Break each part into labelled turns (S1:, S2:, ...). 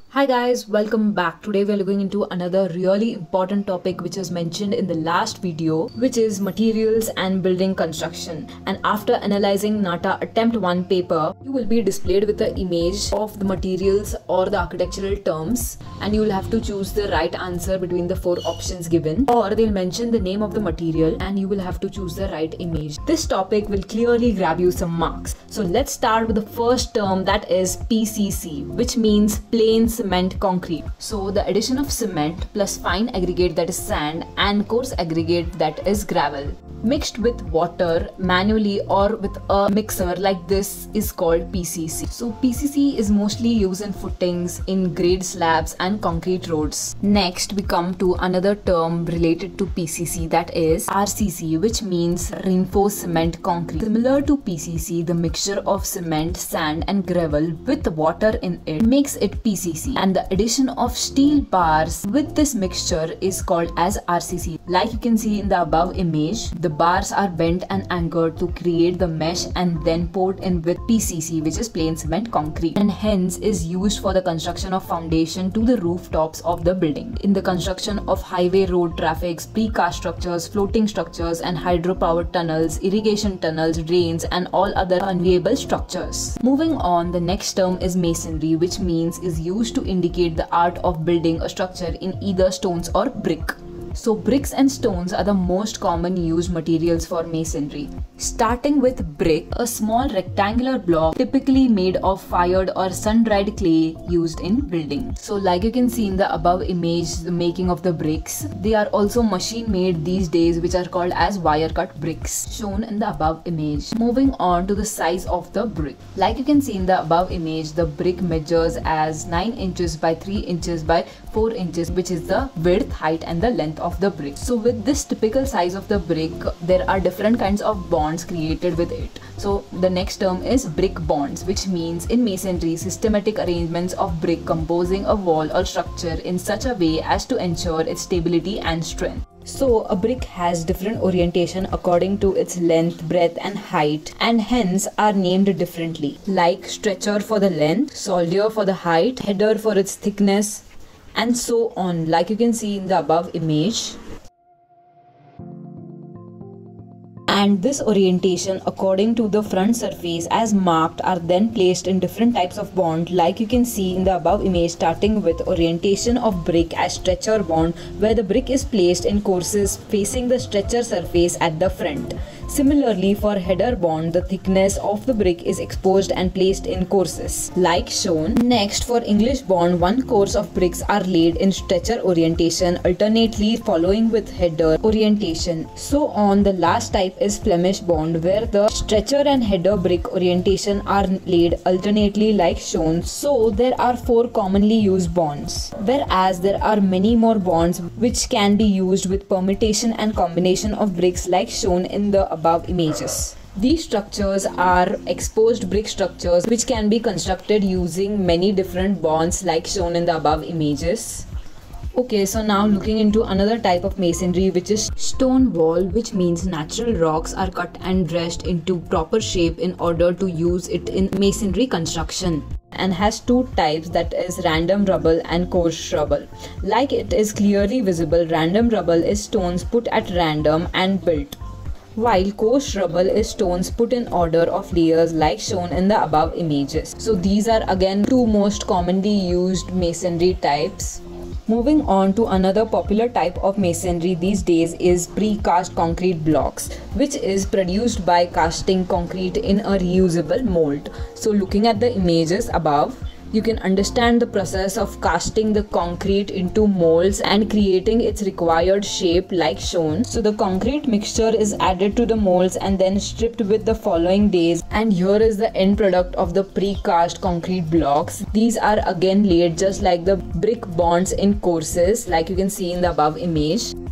S1: Hi guys, welcome back. Today we are looking into another really important topic which is mentioned in the last video, which is materials and building construction. And after analyzing NATA attempt 1 paper, you will be displayed with the image of the materials or the architectural terms, and you will have to choose the right answer between the 4 options given, or they'll mention the name of the material and you will have to choose the right image. This topic will clearly grab you some marks. So let's start with the first term, that is PCC, which means plain cement concrete. So the addition of cement plus fine aggregate, that is sand, and coarse aggregate, that is gravel, mixed with water manually or with a mixer like this is called PCC. So PCC is mostly used in footings, in grade slabs and concrete roads. Next we come to another term related to PCC, that is RCC, which means reinforced cement concrete. Similar to PCC, the mixture of cement, sand and gravel with water in it makes it PCC, and the addition of steel bars with this mixture is called as RCC. Like you can see in the above image, the bars are bent and anchored to create the mesh and then poured in with PCC, which is plain cement concrete, and hence is used for the construction of foundation to the rooftops of the building, in the construction of highway, road traffics, precast structures, floating structures and hydropower tunnels, irrigation tunnels, drains and all other unviable structures. Moving on, the next term is masonry, which means is used to indicate the art of building a structure in either stones or brick. So bricks and stones are the most common used materials for masonry. Starting with brick, a small rectangular block typically made of fired or sun-dried clay used in building. So like you can see in the above image, the making of the bricks, they are also machine made these days, which are called as wire cut bricks, shown in the above image. Moving on to the size of the brick. Like you can see in the above image, the brick measures as 9 inches by 3 inches by 4 inches, which is the width, height and the length of the brick. So with this typical size of the brick, there are different kinds of bonds created with it. So the next term is brick bonds, which means in masonry, systematic arrangements of brick composing a wall or structure in such a way as to ensure its stability and strength. So a brick has different orientation according to its length, breadth and height, and hence are named differently, like stretcher for the length, soldier for the height, header for its thickness, and so on, like you can see in the above image. And this orientation according to the front surface as marked are then placed in different types of bond, like you can see in the above image, starting with orientation of brick as stretcher bond, where the brick is placed in courses facing the stretcher surface at the front. Similarly, for header bond, the thickness of the brick is exposed and placed in courses, like shown. Next, for English bond, one course of bricks are laid in stretcher orientation, alternately following with header orientation. So on, the last type is Flemish bond, where the stretcher and header brick orientation are laid alternately, like shown. So there are 4 commonly used bonds, whereas there are many more bonds which can be used with permutation and combination of bricks, like shown in the above images. These structures are exposed brick structures which can be constructed using many different bonds, like shown in the above images. Okay, so now looking into another type of masonry, which is stone wall, which means natural rocks are cut and dressed into proper shape in order to use it in masonry construction, and has 2 types, that is random rubble and coarse rubble. Like it is clearly visible, random rubble is stones put at random and built, while coarse rubble is stones put in order of layers, like shown in the above images. So these are again 2 most commonly used masonry types. Moving on to another popular type of masonry these days is precast concrete blocks, which is produced by casting concrete in a reusable mold. So looking at the images above, you can understand the process of casting the concrete into molds and creating its required shape, like shown. So the concrete mixture is added to the molds and then stripped with the following days, and here is the end product of the precast concrete blocks. These are again laid just like the brick bonds in courses, like you can see in the above image.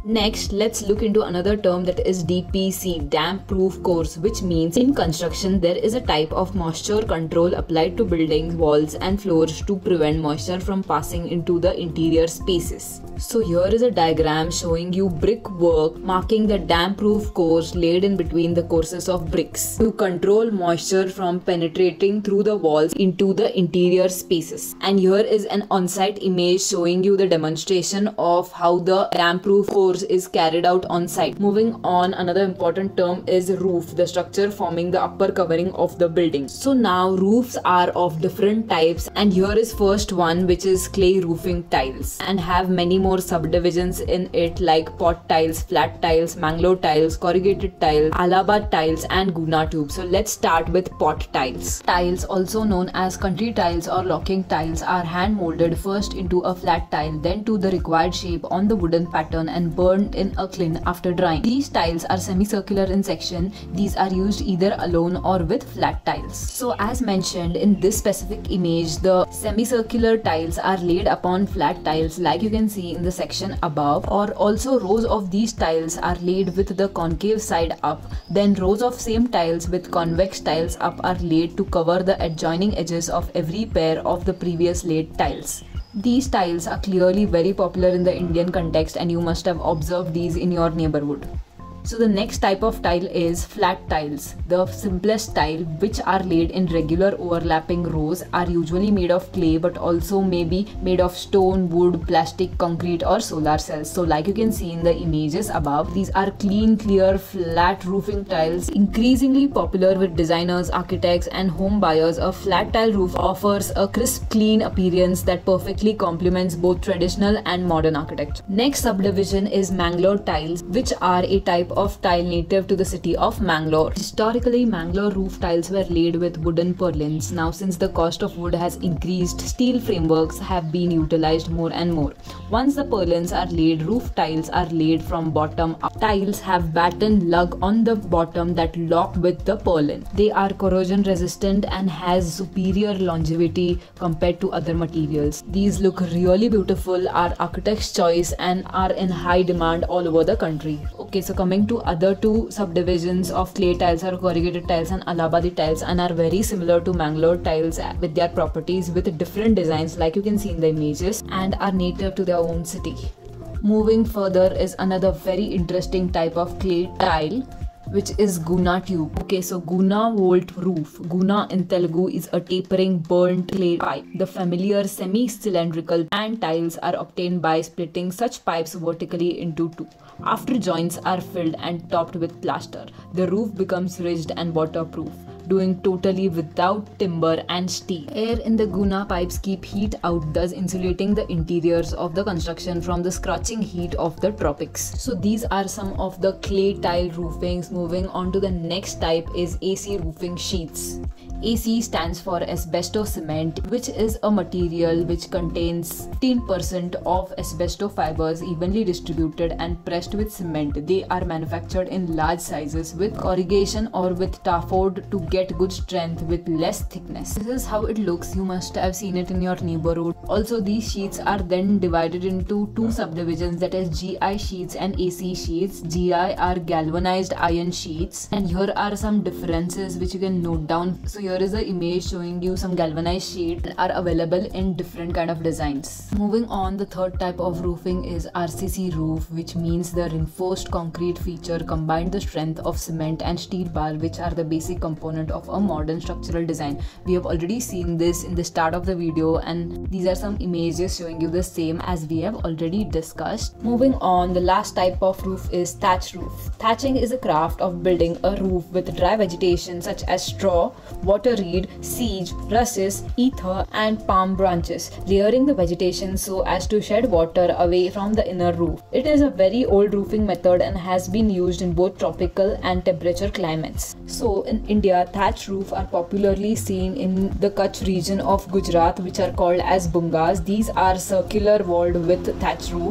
S1: Next, let's look into another term, that is DPC, damp proof course, which means in construction there is a type of moisture control applied to buildings, walls and floors to prevent moisture from passing into the interior spaces. So here is a diagram showing you brickwork marking the damp proof course laid in between the courses of bricks to control moisture from penetrating through the walls into the interior spaces. And here is an on-site image showing you the demonstration of how the damp proof course is carried out on site. Moving on, another important term is roof, the structure forming the upper covering of the building. So now roofs are of different types, and here is first one, which is clay roofing tiles, and have many more subdivisions in it like pot tiles, flat tiles, Mangalore tiles, corrugated tiles, Allahabad tiles and Guna tube. So let's start with pot tiles. Tiles, also known as country tiles or locking tiles, are hand molded first into a flat tile, then to the required shape on the wooden pattern and burned in a kiln after drying. These tiles are semicircular in section. These are used either alone or with flat tiles. So as mentioned in this specific image, the semicircular tiles are laid upon flat tiles like you can see in the section above, or also rows of these tiles are laid with the concave side up, then rows of same tiles with convex tiles up are laid to cover the adjoining edges of every pair of the previous laid tiles. These tiles are clearly very popular in the Indian context, and you must have observed these in your neighborhood. So the next type of tile is flat tiles. The simplest tile, which are laid in regular overlapping rows, are usually made of clay but also may be made of stone, wood, plastic, concrete or solar cells. So like you can see in the images above, these are clean, clear, flat roofing tiles, increasingly popular with designers, architects and home buyers. A flat tile roof offers a crisp, clean appearance that perfectly complements both traditional and modern architecture. Next subdivision is Mangalore tiles, which are a type of tile native to the city of Mangalore. Historically, Mangalore roof tiles were laid with wooden purlins. Now, since the cost of wood has increased, steel frameworks have been utilized more and more. Once the purlins are laid, roof tiles are laid from bottom up. Tiles have batten lug on the bottom that lock with the purlin. They are corrosion resistant and has superior longevity compared to other materials. These look really beautiful, are architect's choice and are in high demand all over the country. Okay, so coming to other two subdivisions of clay tiles are corrugated tiles and Allahabadi tiles, and are very similar to Mangalore tiles with their properties with different designs like you can see in the images, and are native to their own city. Moving further is another very interesting type of clay tile, which is Guna tube. Okay, so Guna vault roof. Guna in Telugu is a tapering burnt clay pipe. The familiar semi-cylindrical and tiles are obtained by splitting such pipes vertically into two. After joints are filled and topped with plaster, the roof becomes ridged and waterproof, doing totally without timber and steel. Air in the Guna pipes keep heat out, thus insulating the interiors of the construction from the scorching heat of the tropics. So these are some of the clay tile roofings. Moving on to the next type is AC roofing sheets. AC stands for asbesto cement, which is a material which contains 15% of asbesto fibers evenly distributed and pressed with cement. They are manufactured in large sizes with corrugation or with tafford to get good strength with less thickness. This is how it looks. You must have seen it in your neighborhood. Also, these sheets are then divided into two subdivisions, that is GI sheets and AC sheets. GI are galvanized iron sheets, and here are some differences which you can note down. So here is the image showing you some galvanized sheets are available in different kind of designs. Moving on, the third type of roofing is RCC roof, which means the reinforced concrete feature combined the strength of cement and steel bar, which are the basic component of a modern structural design. We have already seen this in the start of the video, and these are some images showing you the same as we have already discussed. Moving on, the last type of roof is thatch roof. Thatching is a craft of building a roof with dry vegetation such as straw, water reed, sage, rushes, ether and palm branches, layering the vegetation so as to shed water away from the inner roof. It is a very old roofing method and has been used in both tropical and temperature climates. So in India, thatch roofs are popularly seen in the Kutch region of Gujarat, which are called as bungas. These are circular walled with thatch roof.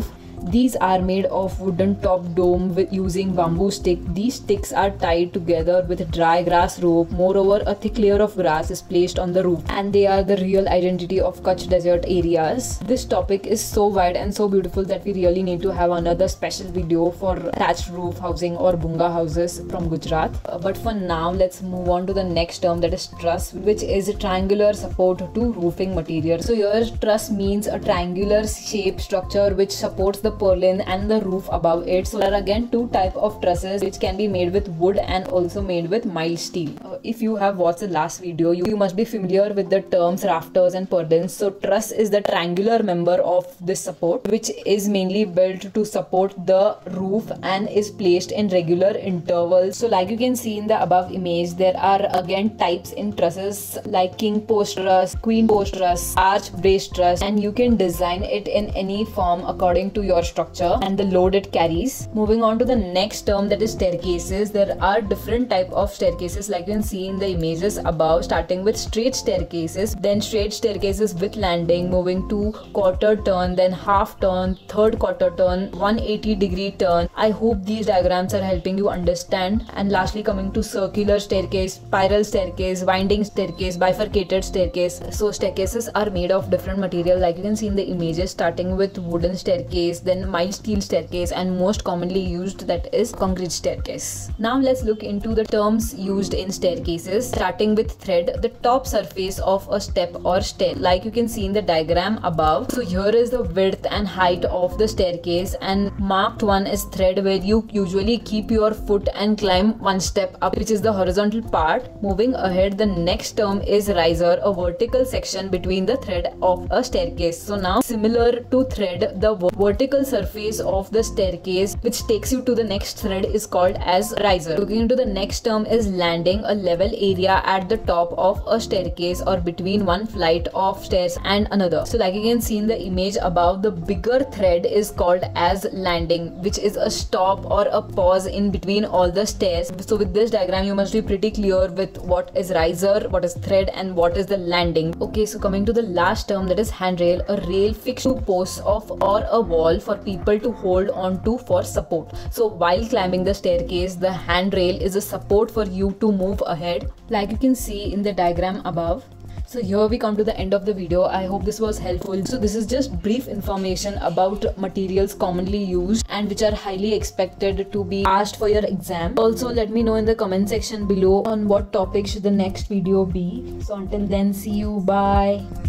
S1: These are made of wooden top dome with using bamboo stick. These sticks are tied together with dry grass rope. Moreover, a thick layer of grass is placed on the roof, and they are the real identity of Kutch desert areas. This topic is so wide and so beautiful that we really need to have another special video for thatched roof housing or bunga houses from Gujarat. But for now, let's move on to the next term, that is truss, which is a triangular support to roofing material. So here truss means a triangular shape structure which supports the purlin and the roof above it. So there are again two types of trusses which can be made with wood and also made with mild steel. If you have watched the last video, you must be familiar with the terms rafters and purlins. So truss is the triangular member of this support which is mainly built to support the roof and is placed in regular intervals. So like you can see in the above image, there are again types in trusses like king post truss, queen post truss, arch brace truss, and you can design it in any form according to your structure and the load it carries. Moving on to the next term, that is staircases. There are different type of staircases like you can see in the images above, starting with straight staircases, then straight staircases with landing, moving to quarter turn, then half turn, third quarter turn, 180-degree turn. I hope these diagrams are helping you understand. And lastly, coming to circular staircase, spiral staircase, winding staircase, bifurcated staircase. So staircases are made of different material like you can see in the images, starting with wooden staircase, then mild steel staircase, and most commonly used, that is concrete staircase. Now let's look into the terms used in staircases, starting with thread, the top surface of a step or stair like you can see in the diagram above. So here is the width and height of the staircase, and marked one is thread where you usually keep your foot and climb one step up, which is the horizontal part. Moving ahead, the next term is riser, a vertical section between the thread of a staircase. So now similar to thread, the vertical surface of the staircase which takes you to the next thread is called as riser. Looking into the next term is landing, a level area at the top of a staircase or between one flight of stairs and another. So like you can see in the image above, the bigger thread is called as landing, which is a stop or a pause in between all the stairs. So with this diagram, you must be pretty clear with what is riser, what is thread, and what is the landing. Okay, so coming to the last term, that is handrail, a rail fixed to posts of or a wall for people to hold on to for support. So while climbing the staircase, the handrail is a support for you to move ahead, like you can see in the diagram above. So here we come to the end of the video. I hope this was helpful. So this is just brief information about materials commonly used and which are highly expected to be asked for your exam. Also let me know in the comment section below on what topic should the next video be. So until then, see you, bye.